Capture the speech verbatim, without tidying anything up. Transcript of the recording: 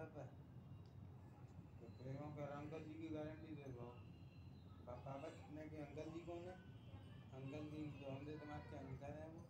पे। तो फिर वो कर अंकल जी की गारंटी दे दो। पापा ने के अंकल जी कौन है? अंकल जी जो हमसे दिमाग के अंकल हैं वो।